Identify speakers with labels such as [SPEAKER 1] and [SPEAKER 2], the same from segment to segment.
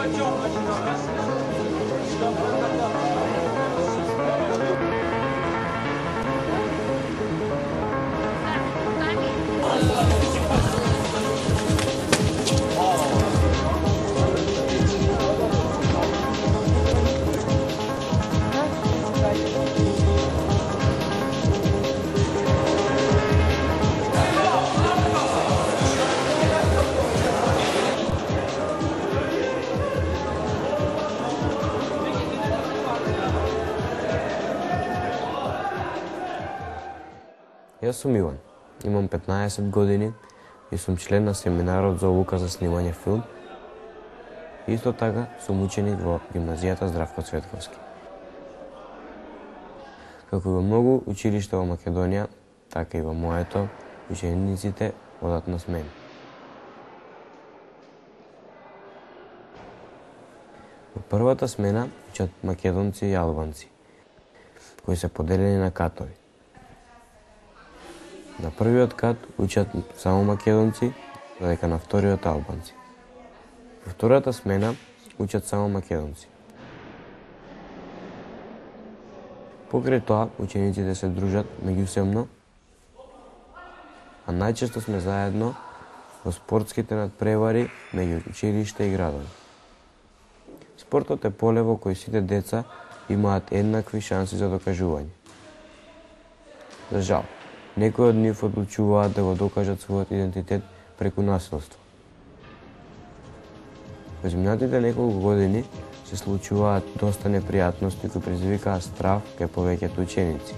[SPEAKER 1] Јас сум Иван, имам 15 години и сум член на семинарот за обука за снимање филм. Исто така сум ученик во гимназијата Здравко Цветковски. Како и во многу училишта во Македонија, така и во моето, учениците одат на смени. Во првата смена учат македонци и албанци, кои се поделени на катови. На првиот кат учат само македонци, додека на вториот албанци. Во втората смена учат само македонци. Покрај тоа, учениците се дружат меѓусебно, а најчесто сме заедно во спортските надпревари меѓу училишта и градови. Спортот е поле во кој сите деца имаат еднакви шанси за докажување. За жал, некои од нив одлучуваат да го докажат својот идентитет преку насилство. Во изминатите неколку години се случуваат доста непријатности кои предизвикаат страв кај повеќето ученици.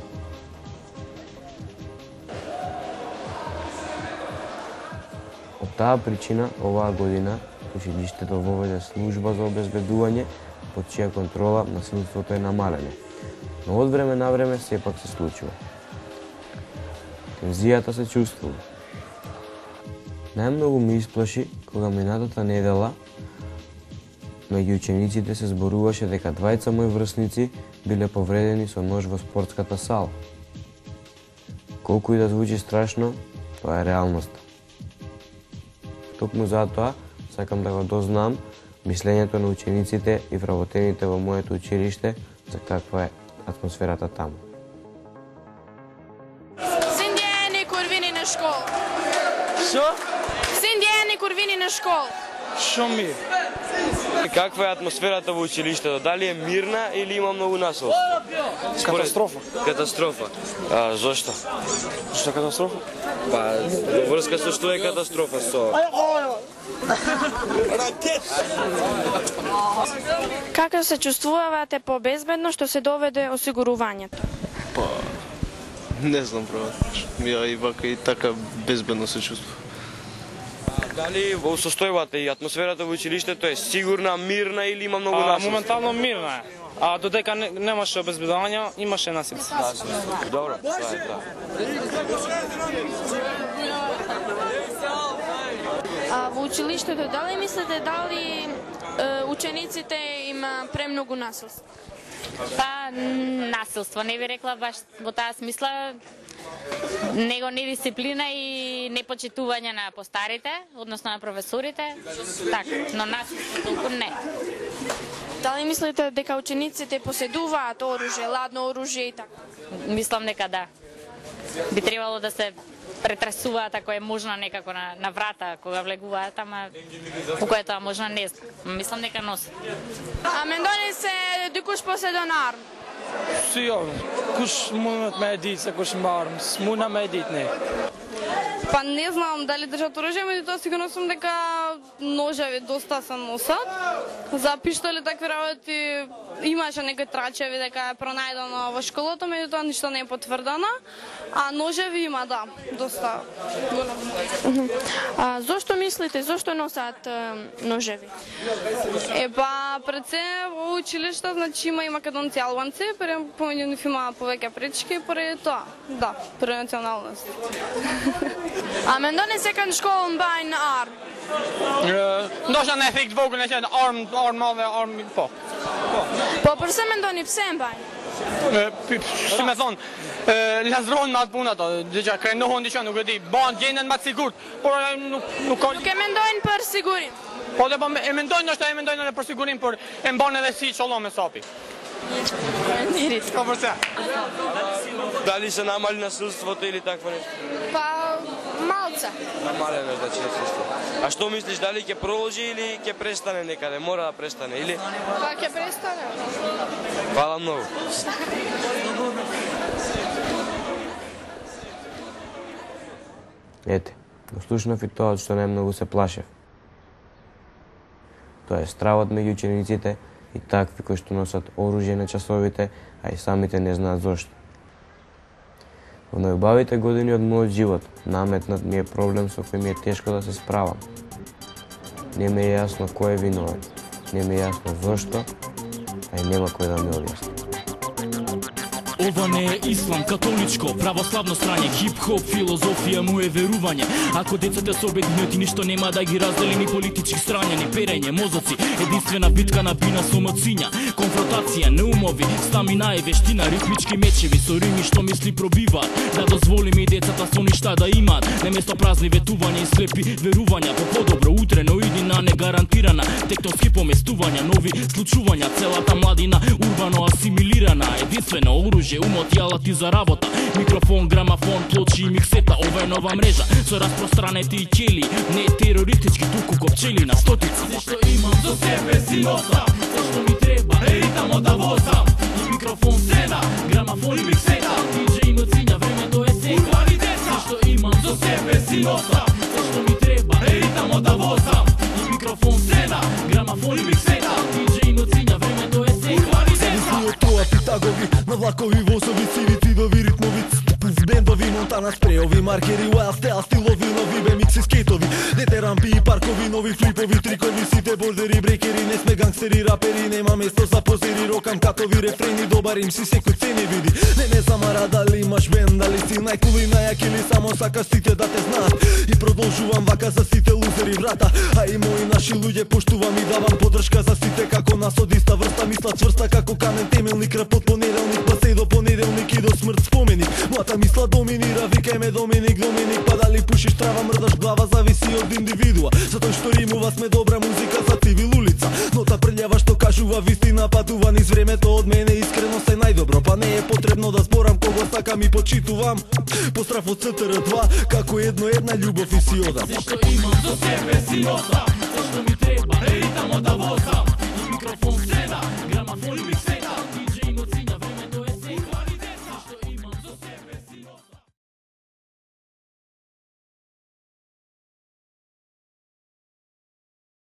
[SPEAKER 1] Од таа причина, оваа година, училиштето воведе служба за обезбедување, под чија контрола насилството е намалено. Но од време на време сепак се случува. Тензијата се чувствува. Најмногу ми исплаши кога минатата недела меѓу учениците се зборуваше дека двајца мои врсници биле повредени со нож во спортската сала. Колку и да звучи страшно, тоа е реалноста. Токму затоа сакам да го дознам мислењето на учениците и вработените во моето училиште за каква е атмосферата таму.
[SPEAKER 2] Што?
[SPEAKER 3] Син дени курвини на школа.
[SPEAKER 2] Шо мир?
[SPEAKER 4] Каква е атмосферата во училиштето? Дали е мирна или има многу насилство?
[SPEAKER 2] Катастрофа.
[SPEAKER 4] Катастрофа. Зошто?
[SPEAKER 2] Што катастрофа?
[SPEAKER 4] Па, во врска со што е катастрофа со?
[SPEAKER 3] Како се чувствувате побезбедно што се доведе осигурувањето?
[SPEAKER 5] Па, не знам прават. Ја и вака и така безбедно се чувствувам.
[SPEAKER 4] Дали во состојбата и атмосферата во училиштето е сигурна, мирна или има многу насилство?
[SPEAKER 2] Моментално мирна е. А додека немаше обезбедување, имаше насилство.
[SPEAKER 4] Добро, тоа е тоа.
[SPEAKER 3] Во училиштето дали мислите дали учениците има премногу насилство?
[SPEAKER 6] Па, насилство, не би рекла баш во таа смисла, него недисциплина и непочитување на постарите, односно на професорите, така, но насилство толку не.
[SPEAKER 3] Дали мислите дека учениците поседуваат оружје, ладно оружје и така?
[SPEAKER 6] Мислам дека да. Би требало да се претресуваат ако е можно некако на врата кога влегуваат, ама ако е тоа можно не знам. Мислам дека носат.
[SPEAKER 3] А мендони се дикуш поседон арм?
[SPEAKER 2] Си ја, куш мунат ме едит, куш марм, смуна ме едит, не.
[SPEAKER 7] Па не знам дали држат оружје, меѓутоа сигурно сум дека ножеви доста се носат. За пиштоли такви работи имаше некои трачеви дека е пронајдено во школата, меѓутоа ништо не е потврдено. А ножеви има, да, доста големо.
[SPEAKER 3] А зошто мислите, зошто носат ножеви?
[SPEAKER 7] Па пред се во училиште, значи има и македонци и албанци, помеѓу нив има повеќе пречки, поради тоа, да, пренационалност.
[SPEAKER 3] A mendoni se kanë shkollën mbajnë armë?
[SPEAKER 2] Ndoshta ne thik të vogël, ne qenë armë madhe, armë po.
[SPEAKER 3] Po përse mendoni pse mbajnë?
[SPEAKER 2] Si me thonë, lazrohen me atë punat, diçka krenohen diçka, nuk e di, ban gjenden më të sigurt, por nuk ka.
[SPEAKER 3] Nuk e mendojnë për sigurim.
[SPEAKER 2] Po dhe e mendojnë, ndoshta e mendojnë edhe për sigurim, por e mban edhe si çollon me sapi.
[SPEAKER 3] Faleminderit.
[SPEAKER 2] Ka përse.
[SPEAKER 4] Дали са намали насилството или такво нещо?
[SPEAKER 3] Па, малце.
[SPEAKER 4] Намалено значи насилство. А што мислиш, дали ќе продолжи или ќе престане некаде? Мора да престане или?
[SPEAKER 3] Па, ќе престане.
[SPEAKER 4] Фала многу.
[SPEAKER 1] Ете, го слушнав и тоа што најмногу се плашев. Тоа е стравот меѓу учениците и такви кои што носат оружје на часовите, а и самите не знаат зошто. Во најубавите години од мојот живот наметнат ми е проблем со кој ми е тешко да се справам. Не ми е јасно кој е виновен, не ми е јасно зошто, а и нема кој да ми објасни.
[SPEAKER 8] Ова не е ислам, католичко, православно страње, хип-хоп, филозофија му е верување. Ако децата се обединети, ништо нема да ги раздели ни политички страња, ни перење, мозоци, единствена битка на бина со моциња, конфронтација, неумови, стамина и вештина, ритмички мечеви, со рими што мисли пробиваат, да дозволиме и децата со ништа да имаат, неместо празни ветувања и слепи верувања, по подобро утре, но иднина негарантирана, тектонски поместувања, нови случувања, целата младина урбано асимилирана, единствено оружје, умот и алати за работа, микрофон, грамафон, плочи и миксета, ова е нова мрежа со распространети и ќели, не терористички, туку копчели на стотици. Зашто имам за себе си носам, зашто ми треба е ритамо да возам, и микрофон, сцена, грамафон и миксета, диџеј ноциња, времето е сега. Урбани деца, зашто имам за себе си носам, зашто ми треба е ритамо да возам, и микрофон, сцена, грамафон и миксета, диџеј ноциња, времето е сега. Урбани деца,
[SPEAKER 9] тоа питагови, на влакови возови, цивици дови ритмови, бендови, монтана спреови, маркери, уайл стел, стилови, нови бемикси, скейтови, дете рампи и паркови, нови флипови, трикови, сите бордери, брекери, не сме гангстери, рапери, нема место за позери, рокам катови, рефрени, добар им си секој цени види. Не ме замара дали имаш бенд, дали си најкул и најак или само сакаш сите да те знаат. И продолжувам вака за сите лузери врата, а и мои наши луѓе поштувам и давам поддршка за сите како нас од иста врста, мисла цврста како камен темелник, рап од понеделник, па се до понеделник и до смрт споменик. Мојата мисла доминира, викај ме Доминик, Доминик, па дали пушиш трава, мрдаш глава, зависи од индивидуа. Затоа што римува сме добра музика за цивил улица, нота прљава што кажува вистина, патува низ времето од мене, искрено се најдобро, па не е потребно да зборам кого сакам и почитувам. Поздрав од ЦТР2, како една љубов и си одам.
[SPEAKER 8] Зашто имам за себе си носам, зашто ми треба